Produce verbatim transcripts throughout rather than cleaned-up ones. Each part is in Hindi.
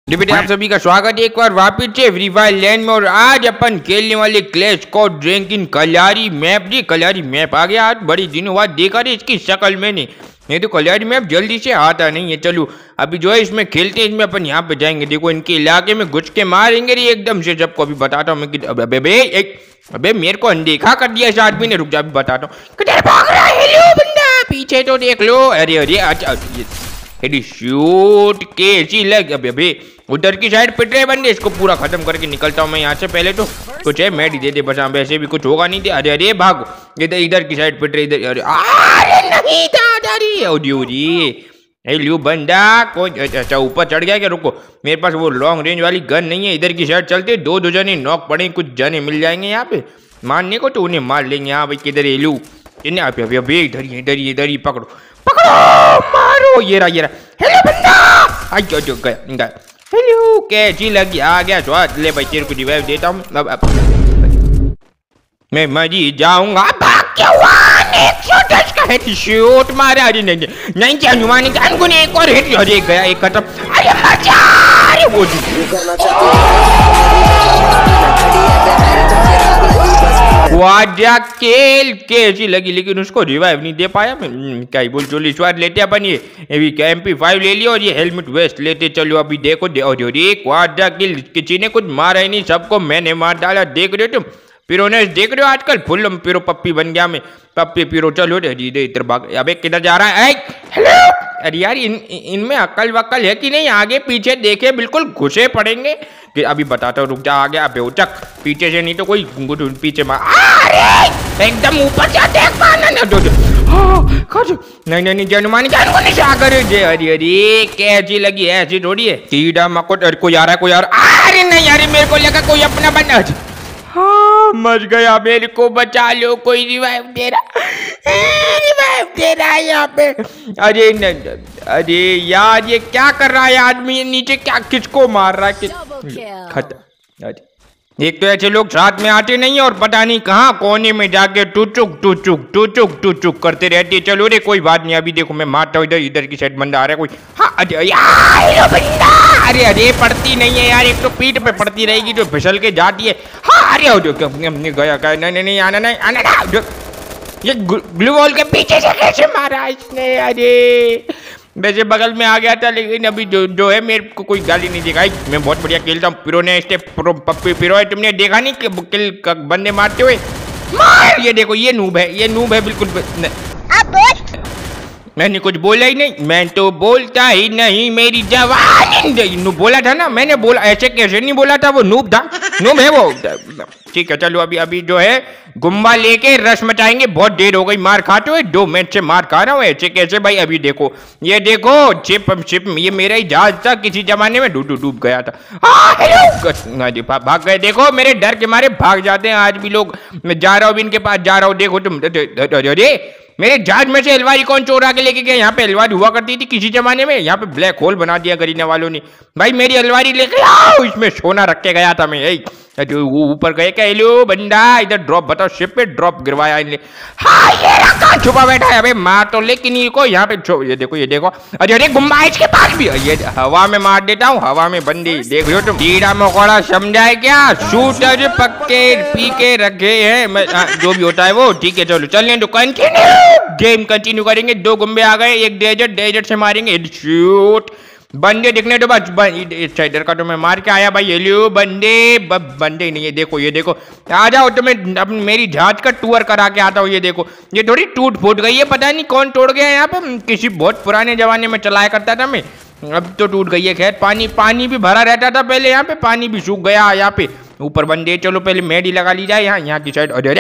बेटे आप सभी का स्वागत है एक बार वापिस से फ्री फायर लैंड में। और आज अपन खेलने वाले clash squad rank in Kalahari map. जी कल्यारी मैप आ गया, आज बड़ी दिनों बाद देखा रे इसकी शक्ल मैंने। नहीं तो कल्यारी मैप जल्दी से आता नहीं है। चलो अभी जो है इसमें खेलते हैं, इसमें अपन यहाँ पे जाएंगे। देखो इनके इलाके में घुस के मारेंगे रे एकदम से सबको। अभी बताता हूँ मैं। अबे अबे एक अबे मेरे को अनदेखा कर दिया इस आदमी ने। रुक जा अभी बताता हूँ। किधर भाग रहा है लो बंदा, पीछे तो देख लो। अरे अरे अच्छा शूट के ऐसी लग। अबे अबे उधर की साइड पिट रहे बंदे, इसको पूरा खत्म करके निकलता हूँ मैं यहाँ से। पहले तो कुछ है मैड ही दे दे बस, वैसे भी कुछ होगा नहीं दे। अरे अरे भागो, इधर इधर की साइड पिट रहे इधर। अरे अरे नहीं दादारी हेलो बंदा कोई। अच्छा ऊपर चढ़ गया क्या? रुको मेरे पास वो लॉन्ग रेंज वाली गन नहीं है। इधर की साइड चलते, दो दो जने नॉक पड़े, कुछ जने मिल जाएंगे यहाँ पे मारने को, तो उन्हें मार लेंगे। हाँ भाई किधर हेलू इन्हें अभी अभी अभी इधर ही इधर ही इधर ही पकड़ो पकड़ो मारो। ये रहा ये रहा। हेलो बंदा आई जो जो गया गया। हेलो कैसी लगी? आ गया स्वाद। ले भाई तेरे को रिवाइव देता हूँ। अब अब मैं मरी जाऊंगा। भाग क्या हुआ? एक सौ दस का हेड शॉट मारा। अरे नहीं नहीं क्या अनुमान जान को नहीं, एक और हिट। अरे गया एक खत्म। अरे मजा। अरे वो वाजा केल कैसी लगी, लेकिन उसको रिवाइव नहीं दे पाया मैं। क्या ही बोल चोली स्वाद लेते अपन। ये अभी एम पी फाइव ले लिया और ये हेलमेट वेस्ट लेते चलो। अभी देखो वाजा केल किसी ने कुछ मारा ही नहीं, सबको मैंने मार डाला। देख रहे हो तुम पिरोनेस, देख रहे हो आजकल फुल पिरो पप्पी बन गया मैं। पप्पी पिरो चलो इधर भाग। अबे किधर जा रहा है? हेलो अरे यार इन इनमें अक्ल वक्ल है कि नहीं? आगे पीछे देखे बिल्कुल घुसे पड़ेंगे कि अभी बताता हूँ। रुक जा आ गया। अबे उचक पीछे से नहीं तो कोई पीछे मार। अरे एकदम ऊपर जा देख पाना ना। नहीं नहीं नहीं जनुमान जान को नहीं आकर। अरे अरे कैसी लगी है? ऐसी थोड़ी है कीड़ा मकोट। अरे कोई आ रहा है कोई आ रहा। अरे नहीं यार मेरे को लगा कोई अपना बंदा। हाँ मर गया, मेरे को बचा लो। कोई रिवाइव दे रहा रिवाइव दे रहा है यहाँ पे। अरे नहीं अरे यार ये क्या कर रहा है आदमी? ये नीचे क्या किसको मार रहा है? खत्म। अरे एक तो ऐसे लोग साथ में आते नहीं और पता नहीं कहाँ कोने में जाके टुचुक टुचुक टुचुक टुचुक करते रहते। चलो रे कोई बात नहीं। अभी देखो मैं मारता हूँ। इधर इधर की साइड बंदा आ रहा है कोई। हाँ अरे यार बंदा। अरे अरे पड़ती नहीं है यार, एक तो पीठ पे पड़ती रहेगी जो फिसल के जाती है। हाँ अरे जो गया क्या? नहीं नहीं नहीं आना नहीं आना ना। ये ग्लू वॉल के पीछे से कैसे मारा इसने? अरे वैसे बगल में आ गया था, लेकिन अभी जो जो है मेरे को कोई गाली नहीं दिखाई। मैं बहुत बढ़िया खेलता हूँ। पिरो ने स्टेप पप्पी पिरो है, तुमने देखा नहीं कि किल बंदे मारते हुए? मार। ये देखो ये नूब है, ये नूब है बिल्कुल। मैंने कुछ बोला ही नहीं, मैं तो बोलता ही नहीं। मेरी जवानी नूब बोला था ना मैंने। बोला ऐसे कैसे नहीं बोला था? वो नूब था, नूब है वो। ठीक है चलो अभी अभी जो है गुम्बा लेके रश मचाएंगे। बहुत देर हो गई मार खाते हुए, दो मिनट से मार खा रहा हूँ। ऐसे कैसे भाई? अभी देखो ये देखो चिप चिप ये मेरा ही जहाज था किसी जमाने में, डूब डूब गया था। हाँ हेलो भाग गए। देखो मेरे डर के मारे भाग जाते हैं आज भी लोग। मैं जा रहा हूँ इनके पास जा रहा हूँ। देखो तुम अरे मेरे जहाज में से अलवारी कौन चोरा के लेके गया? यहाँ पे अलवारी हुआ करती थी किसी जमाने में। यहाँ पे ब्लैक होल बना दिया गरीना वालों ने। भाई मेरी अलवारी लेके आओ, इसमें सोना रख के गया था मैं। ऊपर गए क्या? हेलो बंदा इधर ड्रॉप बताओ। शिप पे ड्रॉप गिरवाया इनने। हाँ ये रखा छुपा बैठा है। अबे मार तो लेकिन इनको यहाँ पे ये देखो ये देखो। अरे अरे गुम्बा इसके पास भी। ये हवा में मार देता हूँ, हवा में बंदी। देख रहे हो तुम कीड़ा मकोड़ा समझाए क्या? शूटर पक्के पी के रखे हैं मैं, जो भी होता है वो। ठीक है चलो चलने दो, कंटिन्यू गेम कंटिन्यू करेंगे। दो गुम्बे आ गए, एक डेजर्ट डेजर्ट से मारेंगे। शूट बंदे दिखने तो बस इस इधर का तो मैं मार के आया भाई। हेलो बंदे बंदे नहीं है। देखो ये देखो आ जाओ तो मैं अब मेरी जहाज का टूर करा के आता हूँ। ये देखो ये थोड़ी टूट फूट गई है, पता नहीं कौन तोड़ गया यहाँ पे। किसी बहुत पुराने जमाने में चलाया करता था मैं, अब तो टूट गई है। खैर पानी पानी भी भरा रहता था पहले यहाँ पे, पानी भी सूख गया यहाँ पे। ऊपर बंदे चलो पहले मेडी लगा ली जाए यहाँ यहाँ की साइड। अरे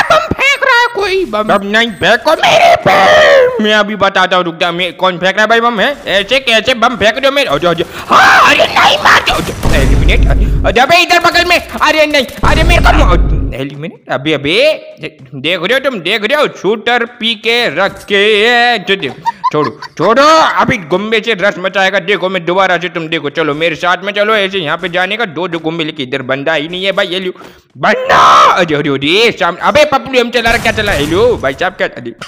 कोई बम नहीं फेंको मेरे पे, मैं अभी बताता हूँ। रुक जा, मैं कौन फेंक रहा है भाई बम? है ऐसे कैसे बम फेंक रहे हो मेरे? हाँ अरे नहीं मार दो एलिमिनेट। अबे इधर बगल में। अरे नहीं अरे मेरे को एलिमिनेट। अभी अभी देख रहे हो तुम, देख रहे हो शूटर पी के रख के। छोड़ो छोड़ो अभी गुम्बे से रस मचाएगा। देखो मैं दोबारा से तुम देखो। चलो मेरे साथ में चलो, ऐसे यहाँ पे जाने का। दो दो गुम्बे लेके इधर बंदा ही नहीं है भाई। ये लियो बंदा। अरे अरे अरे सामने। अबे पपलू हम चला रहा क्या चला? हेलो भाई साहब क्या?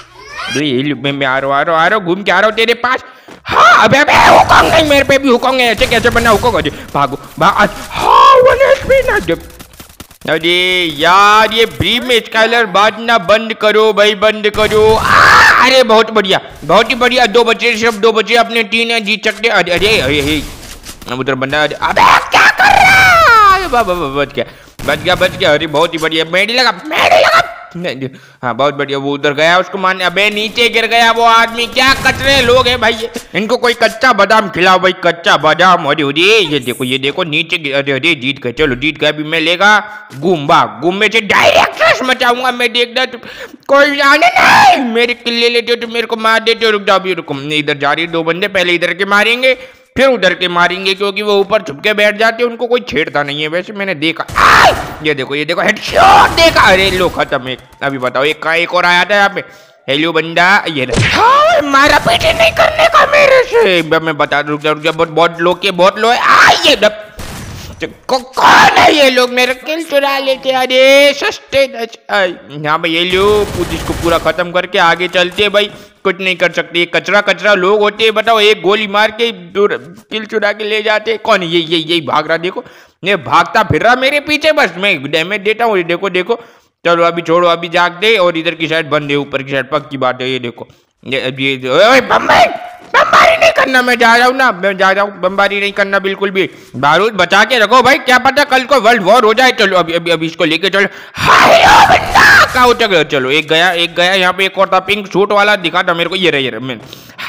मैं मैं आ रहा हूँ आ रहा हूँ आ रहा हूँ घूम के आ रहा हूँ तेरे पास। हाँ अबे अबे हुकॉन्ग नहीं, मेरे पे भी हुकॉन्ग है, ऐसे कैसे बनना हुकॉन्ग? भागो भाग। हाँ वन एचपी ना जब। अरे यार ये ब्रीम में स्काइलर बांटना बंद करो भाई, बंद करो। आ, अरे बहुत बढ़िया बहुत ही बढ़िया, दो बचे सिर्फ दो बचे, अपने तीन है जीत सकते। अरे अरे अरे उधर बंदा, अबे क्या कर रहा है? बच गया बच गया बच गया। अरे बहुत ही बढ़िया, मेडी लगा मेडी लगा। हाँ बहुत बढ़िया, वो उधर गया उसको मारने। अबे नीचे गिर गया वो आदमी। क्या कचरे लोग हैं भाई, इनको कोई कच्चा बादाम खिलाओ भाई, कच्चा बादाम। अरे अरे ये देखो ये देखो नीचे। अरे अरे जीत गए, चलो जीत गए। अभी मैं लेगा गुम्बा, गुम्बे से डायरेक्ट मचाऊंगा मैं। देखना तुम कोई आने नहीं, मेरे किले लेते हो तो मेरे को मार देते हो। रुक जाओ अभी, रुको इधर जा रही है दो बंदे, पहले इधर के मारेंगे फिर उधर के मारेंगे, क्योंकि वो ऊपर छुप के बैठ जाते हैं, उनको कोई छेड़ता नहीं है। वैसे मैंने देखा, ये देखो ये देखो हेडशॉट देखा। अरे लो खत्म एक। अभी बताओ एक का एक और आया था यहाँ पे। हेलो बंदा, ये हाँ, मारा पीछे नहीं करने का मेरे से। मैं बता रुक जा रुक जा, बहुत बहुत लोग के बहुत लोग आइए। कौन है ये लोग? मेरा किल चुरा लेते। अरे सस्ते यहाँ पे ये लो, इसको पूरा खत्म करके आगे चलते भाई। कुछ नहीं कर सकते, कचरा कचरा लोग होते हैं। बताओ एक गोली मार के किल चुरा के ले जाते। कौन ये ये यही भाग रहा, देखो ये भागता फिर रहा मेरे पीछे, बस मैं डैमेज देता हूँ। देखो देखो चलो अभी छोड़ो, अभी जागते। और इधर की साइड बंद है, ऊपर की साइड पक्की बात है। ये देखो ये ये बम्बारी बम्बारी नहीं करना, मैं जा रहा हूँ ना, मैं जा रहा हूँ। बम्बारी नहीं करना बिल्कुल भी। बारूद बचा के रखो भाई, क्या पता कल को वर्ल्ड वॉर हो जाए। चलो अभी अभी अभी इसको लेके चलो। कहाँ उतर गए? चलो एक गया एक गया। यहाँ पे एक और था पिंक सूट वाला, दिखा था मेरे को। ये रहा ये रहा मैं।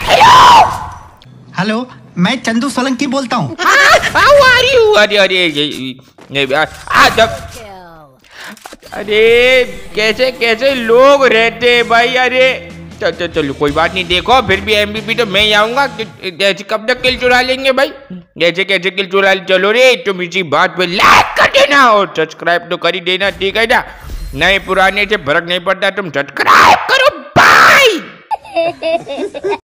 हेलो मैं चंदू सोलंकी बोलता हूँ। अरे अरे अरे कैसे कैसे लोग रहते भाई। अरे चलो चलो कोई बात नहीं, देखो फिर भी एमवीपी तो मैं ही आऊंगा। जैसे कब तक किल चुरा लेंगे भाई, जैसे कैसे किल चुरा। चलो रे तुम इसी बात पे लाइक कर देना और सब्सक्राइब तो कर ही देना, ठीक है ना? नए पुराने से फर्क नहीं पड़ता, तुम सब्सक्राइब करो। बाय।